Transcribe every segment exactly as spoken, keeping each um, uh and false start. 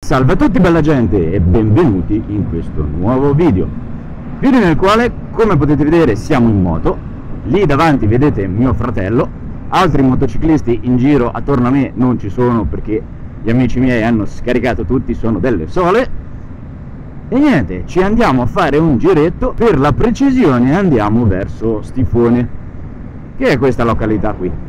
Salve a tutti bella gente e benvenuti in questo nuovo video. Video nel quale, come potete vedere, siamo in moto. Lì davanti vedete mio fratello. Altri motociclisti in giro attorno a me non ci sono perché gli amici miei hanno scaricato tutti, sono delle sole. E niente, ci andiamo a fare un giretto. Per la precisione andiamo verso Stifone, che è questa località qui.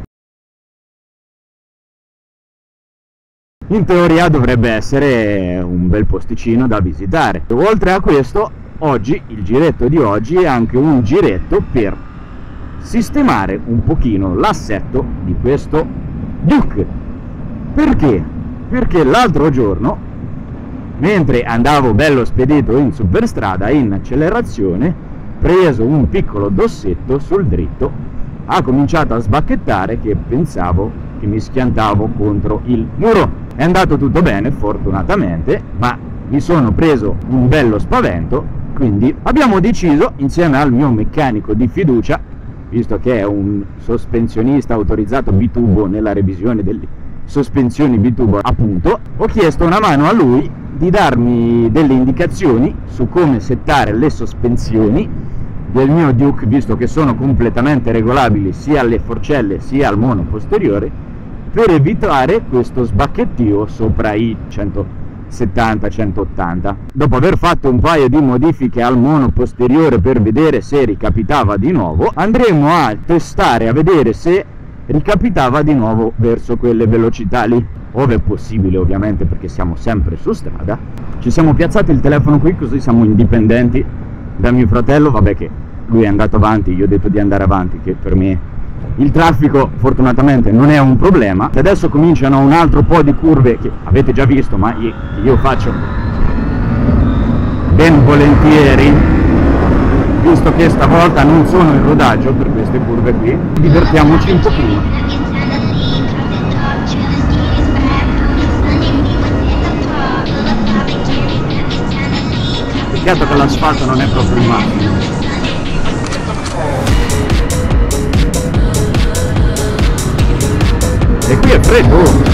In teoria dovrebbe essere un bel posticino da visitare. Oltre a questo, oggi, il giretto di oggi è anche un giretto per sistemare un pochino l'assetto di questo Duke. Perché? Perché l'altro giorno, mentre andavo bello spedito in superstrada in accelerazione, preso un piccolo dossetto sul dritto, ha cominciato a sbacchettare che pensavo che mi schiantavo contro il muro. È andato tutto bene fortunatamente, ma mi sono preso un bello spavento, quindi abbiamo deciso insieme al mio meccanico di fiducia, visto che è un sospensionista autorizzato bitubo nella revisione delle sospensioni bitubo appunto, ho chiesto una mano a lui di darmi delle indicazioni su come settare le sospensioni del mio Duke, visto che sono completamente regolabili sia alle forcelle sia al mono posteriore, per evitare questo sbacchettio sopra i centosettanta centottanta. Dopo aver fatto un paio di modifiche al mono posteriore per vedere se ricapitava di nuovo, andremo a testare a vedere se ricapitava di nuovo verso quelle velocità lì, ove è possibile ovviamente, perché siamo sempre su strada. Ci siamo piazzati il telefono qui così siamo indipendenti da mio fratello. Vabbè che lui è andato avanti, io ho detto di andare avanti, che per me il traffico fortunatamente non è un problema. E adesso cominciano un altro po' di curve che avete già visto, ma io, che io faccio ben volentieri, visto che stavolta non sono in rodaggio per queste curve qui. Divertiamoci un pochino. Peccato che l'asfalto non è proprio il massimo. E qui è freddo!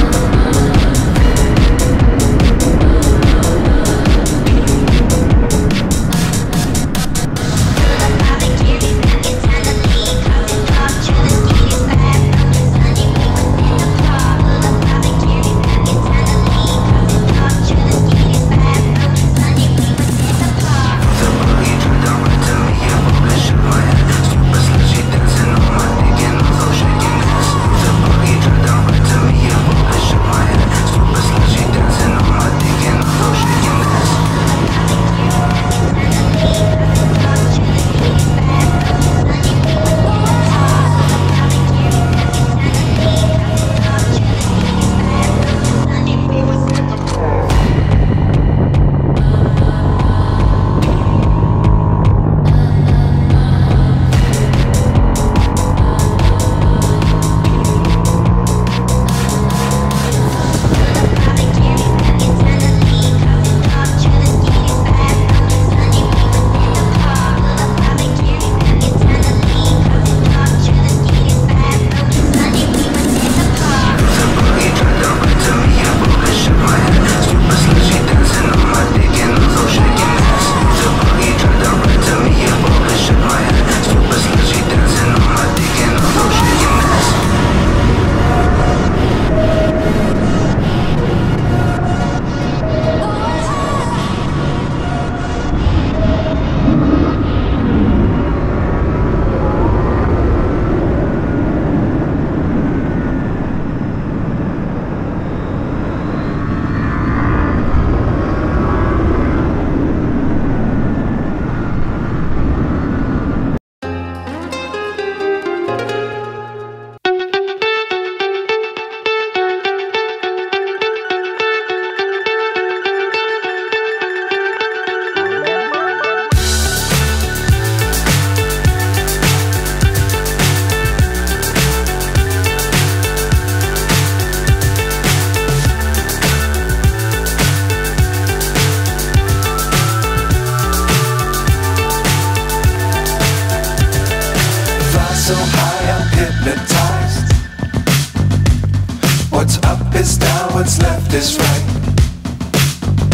What's up is down, what's left is right.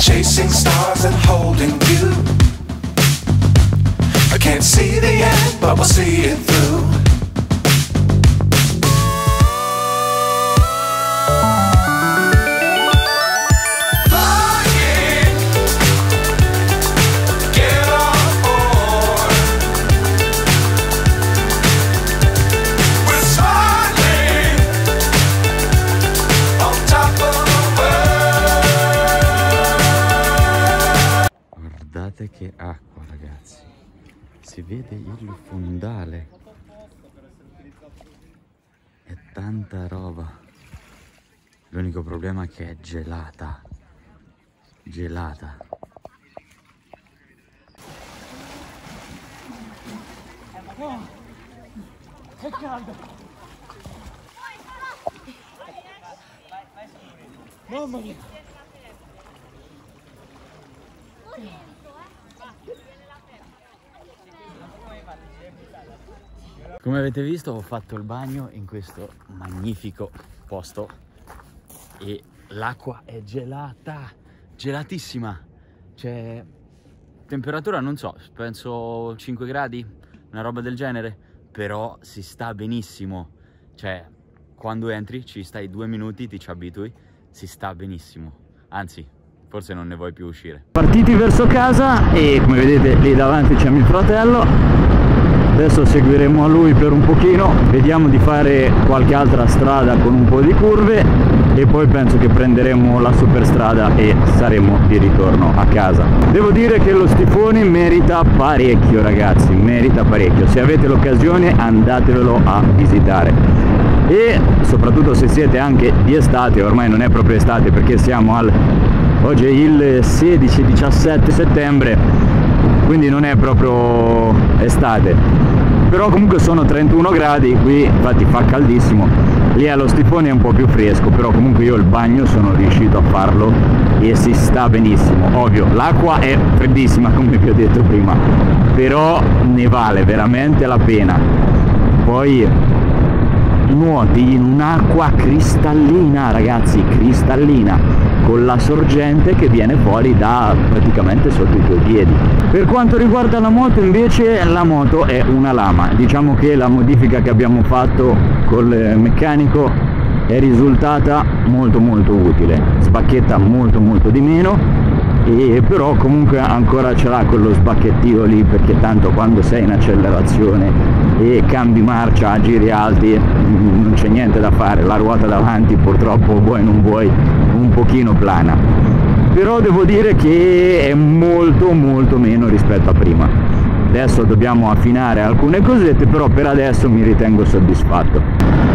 chasing stars and holding you. I can't see the end, but we'll see it through. Guardate che acqua, ragazzi, si vede il fondale, è tanta roba. L'unico problema è che è gelata, gelata. Oh, che caldo! Mamma mia! Come avete visto, ho fatto il bagno in questo magnifico posto e l'acqua è gelata, gelatissima. C'è temperatura, non so, penso cinque gradi, una roba del genere, però si sta benissimo. Cioè, quando entri ci stai due minuti, ti ci abitui, si sta benissimo. Anzi, forse non ne vuoi più uscire. Partiti verso casa e come vedete lì davanti c'è mio fratello. Adesso seguiremo a lui per un pochino, vediamo di fare qualche altra strada con un po' di curve e poi penso che prenderemo la superstrada e saremo di ritorno a casa. Devo dire che lo Stifoni merita parecchio, ragazzi, merita parecchio. Se avete l'occasione andatevelo a visitare. E soprattutto se siete anche di estate, ormai non è proprio estate perché siamo al... oggi è il sedici diciassette settembre, quindi non è proprio estate, però comunque sono trentuno gradi, qui infatti fa caldissimo. Lì allo Stifoni è un po' più fresco, però comunque io il bagno sono riuscito a farlo e si sta benissimo. Ovvio, l'acqua è freddissima come vi ho detto prima, però ne vale veramente la pena. Poi nuoti in un'acqua cristallina, ragazzi, cristallina, con la sorgente che viene fuori da praticamente sotto i tuoi piedi. Per quanto riguarda la moto invece, la moto è una lama. Diciamo che la modifica che abbiamo fatto col meccanico è risultata molto molto utile, sbacchetta molto molto di meno, e però comunque ancora ce l'ha quello sbacchettio lì, perché tanto quando sei in accelerazione e cambi marcia a giri alti non c'è niente da fare, la ruota davanti purtroppo vuoi non vuoi un pochino plana, però devo dire che è molto molto meno rispetto a prima. Adesso dobbiamo affinare alcune cosette, però per adesso mi ritengo soddisfatto.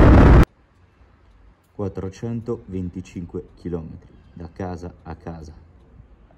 quattrocentoventicinque chilometri da casa a casa.